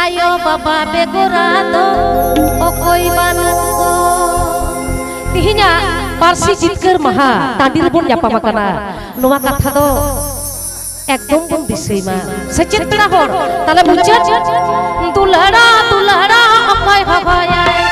ayo baba begorado okoy banugo tihinya parsi jitkeur maha tadir bon nyapa makana nuwa katha do ekdom bon disima secit pera hor tala bucat tulada tulada apai habaya